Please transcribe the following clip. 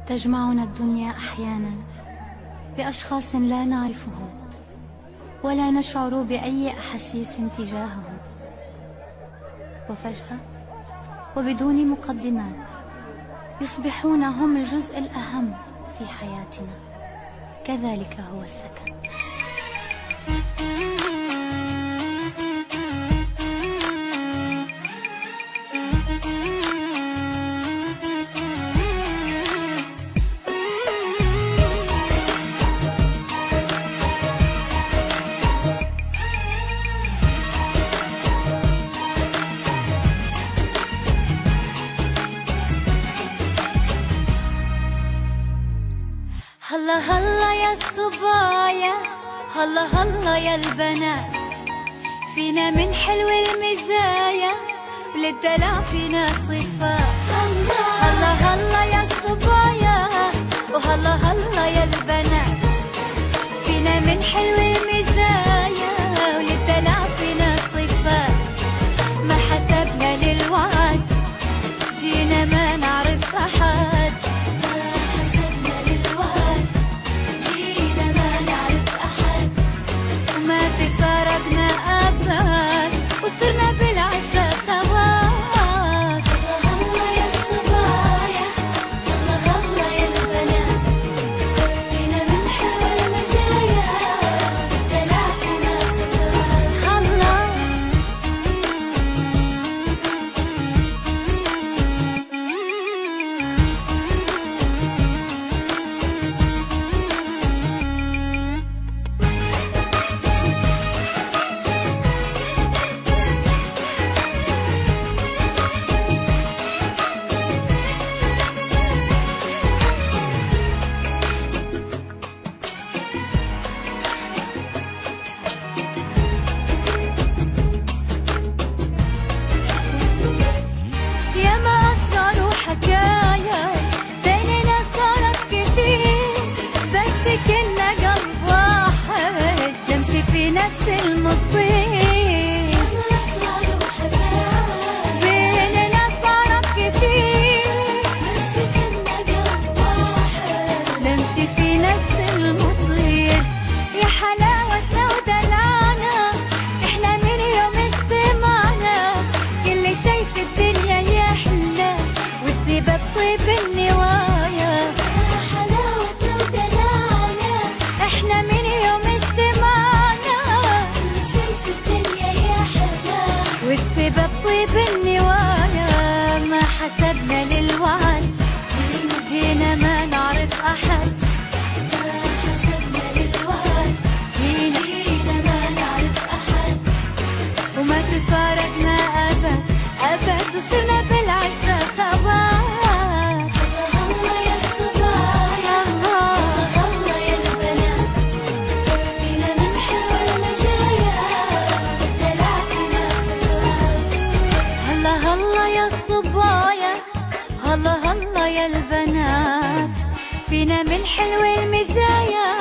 تجمعنا الدنيا أحيانا بأشخاص لا نعرفهم ولا نشعر بأي أحاسيس تجاههم، وفجأة وبدون مقدمات يصبحون هم الجزء الأهم في حياتنا. كذلك هو السكن. هلا هلا يا الصبايا، هلا هلا يا البنات، فينا من حلو المزايا وللدلع فينا صفات. هلا هلا يا الصبايا وهلا هلا يا البنات، فينا من حلو المزايا وللدلع فينا صفات. ما حسبنا للوعد جينا ما نعرف أحد، تفارقنا أبد وصرنا بالعشرة خوات. هلا يا الصبايا هلا هلا يا البنات، فينا من حلوة المزايا الدلع فينا صفات. هلا في نفس المصير، بيننا صارت كتير بس كنا قلب واحد، نمشي في نفس المصير. يا حلاوتنا ودلعنا احنا من يوم اجتمعنا، كل شي في الدنيا يحلى والسبب طيب النوايا. يا حلاوتنا ودلعنا احنا من يوم والسبب طيب النوايا. ما حسبنا للوعد جينا ما نعرف أحد، ما حسبنا للوعد جينا ما نعرف أحد، وما تفارقنا أبد أبد وصرنا بالعشرة خوات. هلا يا الصبايا هلا هلا يا البنات، فينا من حلوة المزايا الدلع فينا صفات. هلا هلا يا الصبايا هلا هلا يا البنات، فينا من حلو المزايا